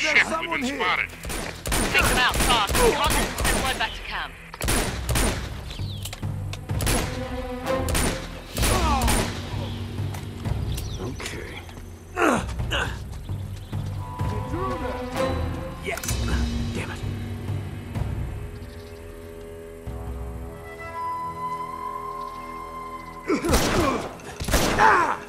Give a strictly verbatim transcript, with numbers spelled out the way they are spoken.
ship. We've been spotted. Take them out fast. Contact and deploy back to camp. Okay. Yes. Damn it. Ah!